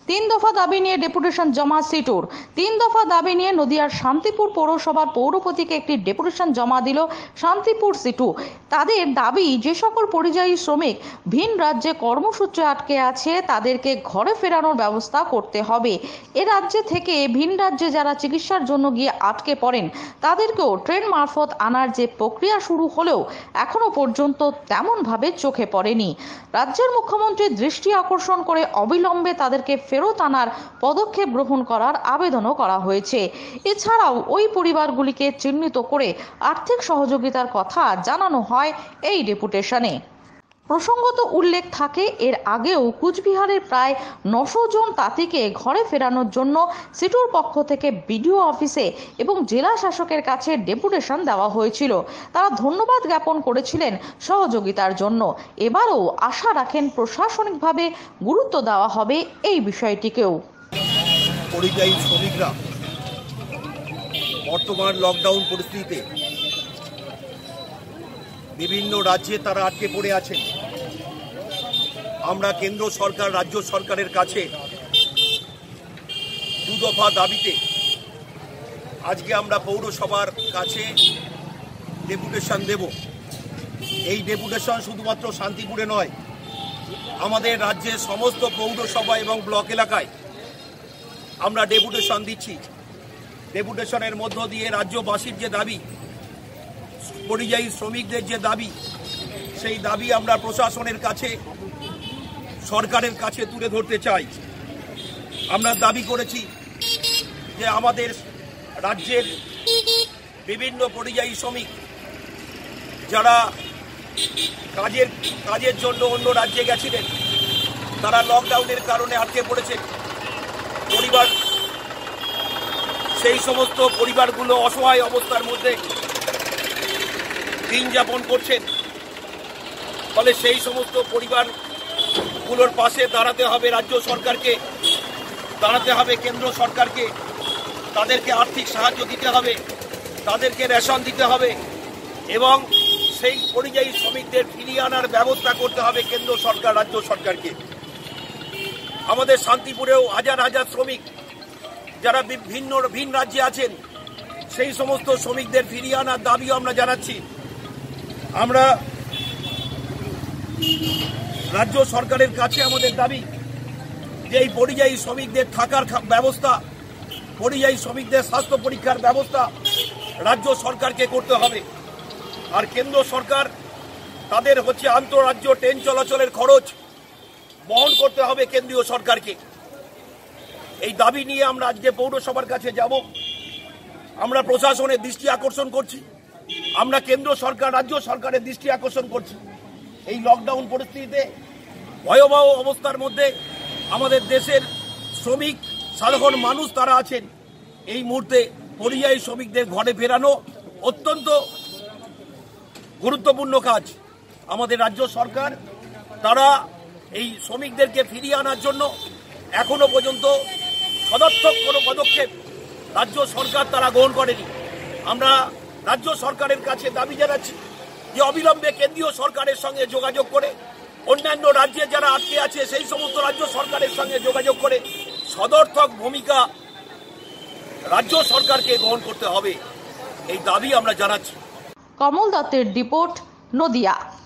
তিন দফা দাবি নিয়ে ডেপুটেশন জমা সিটুর। তিন দফা দাবি নিয়ে নদিয়ার শান্তিপুর পৌরসভার পৌরপতিকে একটি ডেপুটেশন জমা দিল শান্তিপুর সিটু। তাদের দাবি, যে সকল পরিযায়ী শ্রমিক ভিন রাজ্যে কর্মসূত্রে আটকে আছে তাদেরকে ঘরে ফেরানোর ব্যবস্থা করতে হবে। এ রাজ্যে থেকে ভিন রাজ্যে যারা চিকিৎসার জন্য গিয়ে আটকে পড়েন তাদেরকেও ট্রেন মারফত আনার যে প্রক্রিয়া শুরু হলেও এখনো পর্যন্ত তেমনভাবে চোখে পড়েনি। রাজ্যের মুখ্যমন্ত্রীর দৃষ্টি আকর্ষণ করে অবিলম্বে তাদেরকে ফেরত আনার পদক্ষেপ গ্রহণ করার আবেদনও করা হয়েছে। এছাড়াও ওই পরিবারগুলিকে চিহ্নিত করে আর্থিক সহযোগিতার কথা জানানো হয় এই ডেপুটেশনে। প্রসঙ্গত উল্লেখ থাকে, এর আগেও কুচবিহারের প্রায় 900 জন তাঁতিকে ঘরে ফেরানোর জন্য সিটুর পক্ষ থেকে বিডিও অফিসে এবং জেলা শাসকের কাছে ডেপুটেশন দেওয়া হয়েছিল। তারা ধন্যবাদ জ্ঞাপন করেছিলেন সহযোগিতার জন্য। এবারও আশা রাখেন প্রশাসনিকভাবে গুরুত্ব দেওয়া হবে এই বিষয়টিকেও। পরিযায়ী শ্রমিকরা বর্তমান লকডাউন পরিস্থিতিতে বিভিন্ন রাজ্যে তারা আটকে পড়ে আছেন। আমরা কেন্দ্র সরকার রাজ্য সরকারের কাছে দু দফা দাবিতে আজকে আমরা পৌরসভার কাছে ডেপুটেশন দেব। এই ডেপুটেশন শুধুমাত্র শান্তিপুরে নয়, আমাদের রাজ্যের সমস্ত পৌরসভা এবং ব্লক এলাকায় আমরা ডেপুটেশন দিচ্ছি। ডেপুটেশনের মধ্য দিয়ে রাজ্যবাসীর যে দাবি, পরিযায়ী শ্রমিকদের যে দাবি, সেই দাবি আমরা প্রশাসনের কাছে, সরকারের কাছে তুলে ধরতে চাই। আমরা দাবি করেছি যে আমাদের রাজ্যের বিভিন্ন পরিযায়ী শ্রমিক যারা কাজের জন্য অন্য রাজ্যে গেছিলেন, তারা লকডাউনের কারণে আটকে পড়েছেন। সেই সমস্ত পরিবারগুলো অসহায় অবস্থার মধ্যে দিন যাপন করছেন। ফলে সেই সমস্ত পরিবারগুলোর পাশে দাঁড়াতে হবে রাজ্য সরকারকে, দাঁড়াতে হবে কেন্দ্র সরকারকে। তাদেরকে আর্থিক সাহায্য দিতে হবে, তাদেরকে রেশন দিতে হবে এবং সেই পরিযায়ী শ্রমিকদের ফিরিয়ে আনার ব্যবস্থা করতে হবে কেন্দ্র সরকার রাজ্য সরকারকে। আমাদের শান্তিপুরেও হাজার হাজার শ্রমিক যারা ভিন রাজ্যে আছেন, সেই সমস্ত শ্রমিকদের ফিরিয়ে আনার দাবিও আমরা জানাচ্ছি। আমরা রাজ্য সরকারের কাছে আমাদের দাবি যে এই পরিযায়ী শ্রমিকদের থাকার ব্যবস্থা, পরিযায়ী শ্রমিকদের স্বাস্থ্য পরীক্ষার ব্যবস্থা রাজ্য সরকারকে করতে হবে। আর কেন্দ্র সরকার তাদের আন্তঃরাজ্য ট্রেন চলাচলের খরচ বহন করতে হবে কেন্দ্রীয় সরকারকে। এই দাবি নিয়ে আমরা আজকে পৌরসভার কাছে যাব। আমরা প্রশাসনের দৃষ্টি আকর্ষণ করছি, আমরা কেন্দ্র সরকার রাজ্য সরকারের দৃষ্টি আকর্ষণ করছি। এই লকডাউন পরিস্থিতিতে ভয়াবহ অবস্থার মধ্যে আমাদের দেশের শ্রমিক সাধারণ মানুষ তারা আছেন। এই মুহূর্তে পরিযায়ী শ্রমিকদের ঘরে ফেরানো অত্যন্ত গুরুত্বপূর্ণ কাজ। আমাদের রাজ্য সরকার তারা এই শ্রমিকদেরকে ফিরিয়ে আনার জন্য এখনো পর্যন্ত সদর্থক কোনো পদক্ষেপ রাজ্য সরকার তারা গ্রহণ করেনি। আমরা রাজ্য সরকারের কাছে দাবি জানাচ্ছি যে অবিলম্বে কেন্দ্রীয় সরকারের সঙ্গে যোগাযোগ করে, অন্যান্য রাজ্যে যারা আটকে আছে সেই সমস্ত রাজ্য সরকারের সঙ্গে যোগাযোগ করে সদর্থক ভূমিকা রাজ্য সরকারকে গ্রহণ করতে হবে, এই দাবি আমরা জানাচ্ছি। কমল দত্তের রিপোর্ট, নদিয়া।